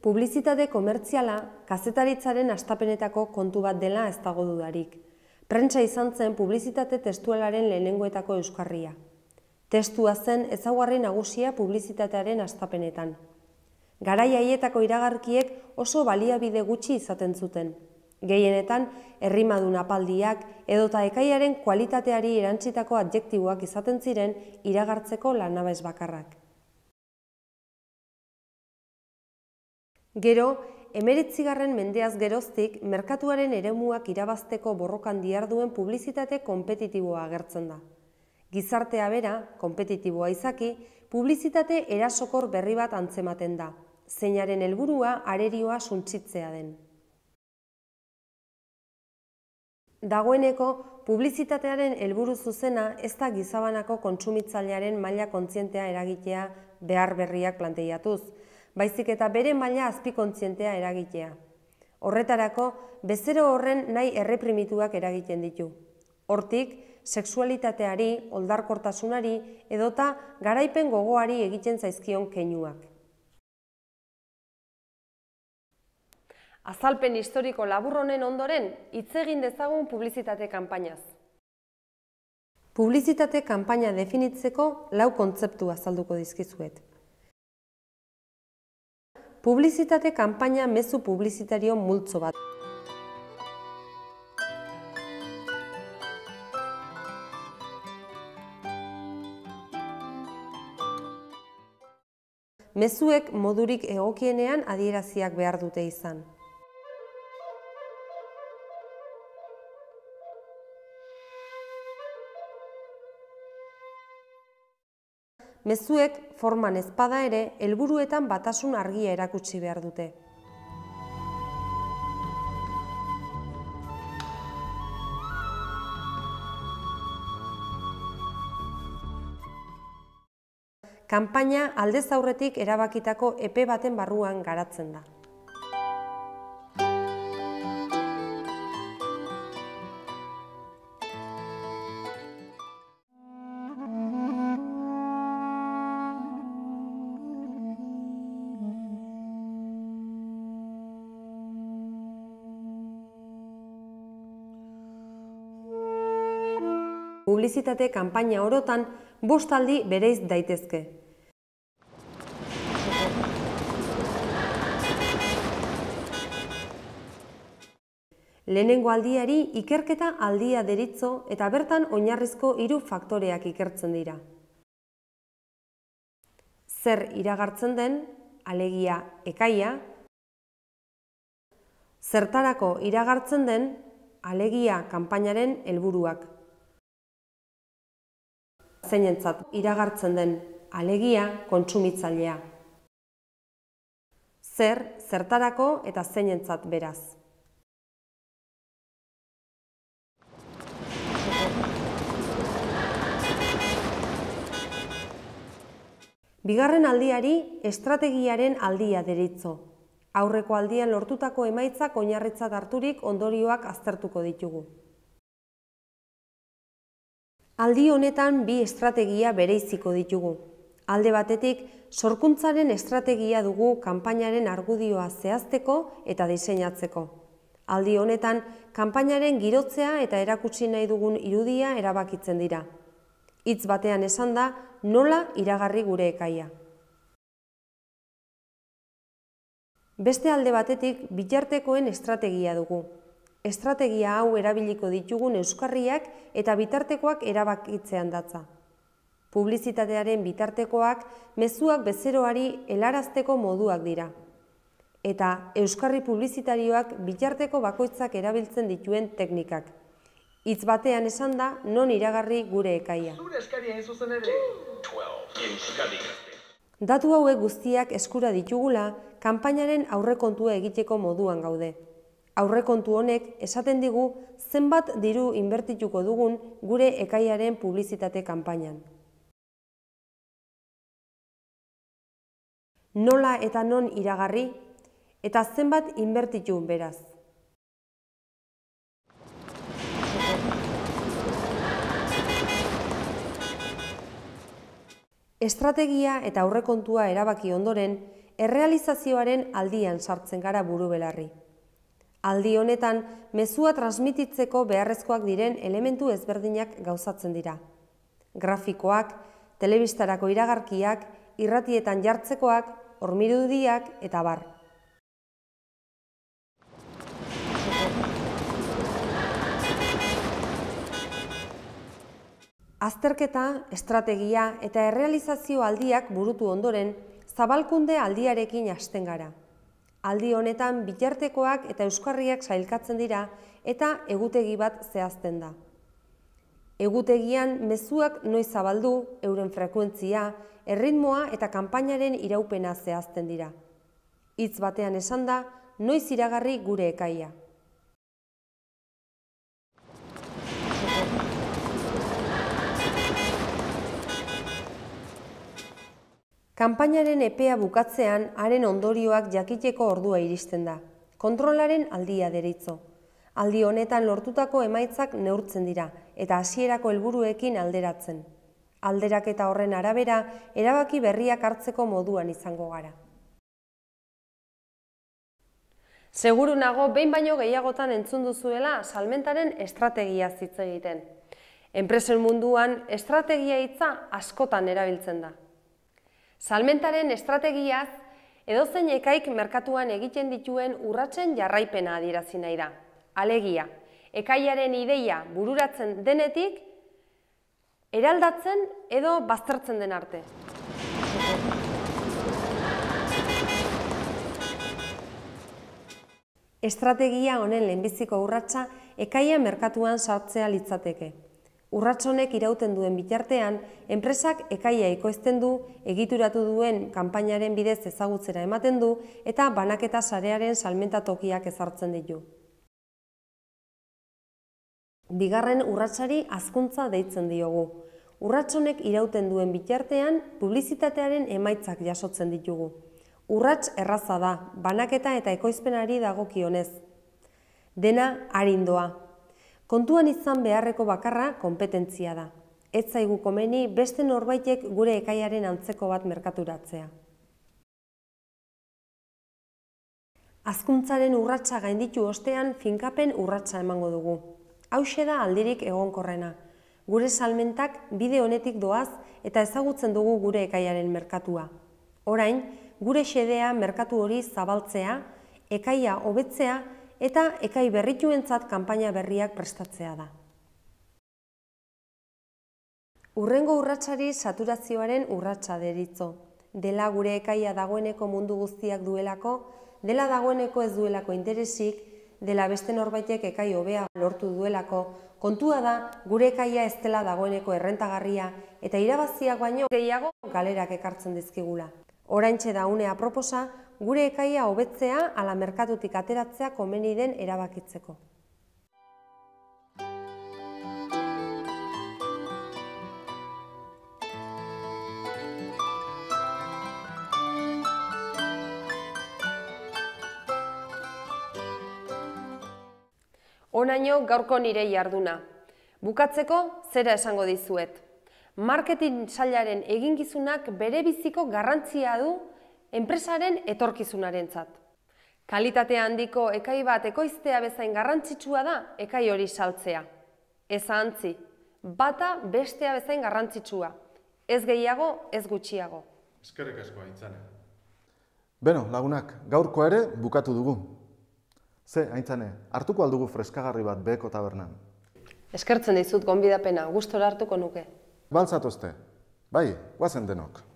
Publizitate komertziala kazetaritzaren hastapenetako kontu bat dela ez dago dudarik. Prentsa izan zen publizitate testualaren lehenengoetako euskarria. Testua zen ezaugarri nagusia publizitatearen hastapenetan. Garai haietako iragarkiek oso baliabide gutxi izaten zuten. Gehienetan, errimadun apaldiak edota ekaiaren kualitateari erantzitako adjektiboak izaten ziren iragartzeko lanabes bakarrak. Gero, 19. mendeaz geroztik, merkatuaren eremuak irabazteko borrokan diharduen publizitate konpetitiboa agertzen da. Gizartea bera, konpetitiboa izaki, publizitate erasokor berri bat antzematen da, zeinaren helburua arerioa suntsitzea den. Dagoeneko, publizitatearen helburu zuzena ez da gizabanako kontsumitzailearen maila kontzientea eragitea behar berriak planteiatuz, baizik eta bere maila azpikontzientea eragitea. Horretarako, bezero horren nahi erreprimituak eragiten ditu. Hortik, sexualitateari, oldarkortasunari edota garaipen gogoari egiten zaizkion keinuak. Azalpen historiko labur honen ondoren, hitz egin dezagun publizitate kanpainaz. Publizitate kanpaina definitzeko 4 kontzeptu azalduko dizkizuet. Publizitate kanpaina mezu publizitario multzo bat. Mezuek modurik egokienean adieraziak behar dute izan. Mezuek forman ezpada ere helburuetan batasun argia erakutsi behar dute. Kanpaina aldez aurretik erabakitako epe baten barruan garatzen da. Publizitate kanpaina orotan 5 aldi bereiz daitezke. Lehenengo aldiari ikerketa aldia deritzo eta bertan oinarrizko 3 faktoreak ikertzen dira. Zer iragartzen den, alegia ekaia, zertarako iragartzen den, alegia kanpainaren helburuak. Zeinentzat iragartzen den, alegia kontsumitzailea. Zer, zertarako eta zeinentzat beraz. Bigarren aldiari estrategiaren aldia deritzo. Aurreko aldian lortutako emaitzak oinarritzat harturik ondorioak aztertuko ditugu. Aldi honetan 2 estrategia bereiziko ditugu. Alde batetik, sorkuntzaren estrategia dugu kanpainaren argudioa zehazteko eta diseinatzeko. Aldi honetan, kanpainaren girotzea eta erakutsi nahi dugun irudia erabakitzen dira. Hitz batean esan da, nola iragarri gure ekaia. Beste alde batetik, bitartekoen estrategia dugu. Estrategia hau erabiliko ditugun euskarriak eta bitartekoak erabakitzean datza. Publizitatearen bitartekoak mezuak bezeroari helarazteko moduak dira. Eta euskarri publizitarioak bitarteko bakoitzak erabiltzen dituen teknikak. Hitz batean esan da, non iragarri gure ekaia. Datu hauek guztiak eskura ditugula, kanpainaren aurrekontua egiteko moduan gaude. Aurrekontu honek esaten digu zenbat diru inbertituko dugun gure ekaiaren publizitate kanpainan. Nola eta non iragarri eta zenbat inbertitu beraz. Estrategia eta aurrekontua erabaki ondoren, errealizazioaren aldian sartzen gara buru belarri. Aldi honetan, mezua transmititzeko beharrezkoak diren elementu ezberdinak gauzatzen dira. Grafikoak, telebistarako iragarkiak, irratietan jartzekoak, hormirudiak eta bar. Azterketa, estrategia eta errealizazio aldiak burutu ondoren, zabalkunde aldiarekin hasten gara. Aldi honetan bitartekoak eta euskarriak sailkatzen dira eta egutegi bat zehazten da. Egutegian mezuak noiz zabaldu, euren frekuentzia, erritmoa eta kanpainaren iraupena zehazten dira. Hitz batean esanda, noiz iragarri gure ekaia. Kanpainaren epea bukatzean, haren ondorioak jakiteko ordua iristen da. Kontrolaren aldia deritzo. Aldi honetan lortutako emaitzak neurtzen dira eta hasierako helburuekin alderatzen. Alderaketa horren arabera, erabaki berriak hartzeko moduan izango gara. Seguru nago behin baino gehiagotan entzun duzuela salmentaren estrategia hitz egiten. Enpresen munduan estrategia hitza askotan erabiltzen da. Salmentaren estrategiaz edozein ekaik merkatuan egiten dituen urratsen jarraipena adierazi nahi da. Alegia, ekaiaren ideia bururatzen denetik, eraldatzen edo baztertzen den arte. Estrategia honen lehenbiziko urratsa ekaia merkatuan sartzea litzateke. Urrats honek irauten duen bitartean, enpresak ekaia ekoizten du, egituratu duen kanpainaren bidez ezagutzera ematen du eta banaketa sarearen salmenta tokiak ezartzen ditu. Bigarren urratsari hazkuntza deitzen diogu. Urrats honek irauten duen bitartean, publizitatearen emaitzak jasotzen ditugu. Urrats erraza da, banaketa eta ekoizpenari dagokionez. Dena arindoa. Kontuan izan beharreko bakarra konpetentzia da. Ez zaigu komeni beste norbaitek gure ekaiaren antzeko bat merkaturatzea. Hazkuntzaren urratsa gainditu ostean finkapen urratsa emango dugu. Hauxe da aldirik egonkorrena. Gure salmentak bide honetik doaz eta ezagutzen dugu gure ekaiaren merkatua. Orain, gure xedea merkatu hori zabaltzea, ekaia hobetzea eta ekai berrituentzat kanpaina berriak prestatzea da. Hurrengo urratsari saturazioaren urratsa deritzo. Dela gure ekaia dagoeneko mundu guztiak duelako, dela dagoeneko ez duelako interesik, dela beste norbaitek ekai hobea lortu duelako, kontua da gure ekaia ez dela dagoeneko errentagarria eta irabaziak baino gehiago galerak ekartzen dizkigula. Oraintxe da une aproposa, gure ekaia hobetzea ala merkatutik ateratzea komeni den erabakitzeko. Honaino gaurko nire jarduna. Bukatzeko zera esango dizuet. Marketing sailaren eginkizunak bere biziko garrantzia du enpresaren etorkizunarentzat. Kalitate handiko ekai bat ekoiztea bezain garrantzitsua da ekai hori saltzea. Ez ahantzi, bata bestea bezain garrantzitsua. Ez gehiago, ez gutxiago. Eskerrik asko, Aintzane. Beno, lagunak, gaurko ere bukatu dugu. Ze, Aintzane, hartuko aldugu freskagarri bat beheko tabernan? Eskertzen dizut gonbidapena, gustora hartuko nuke. Baltzatozte, bai, guazen denok.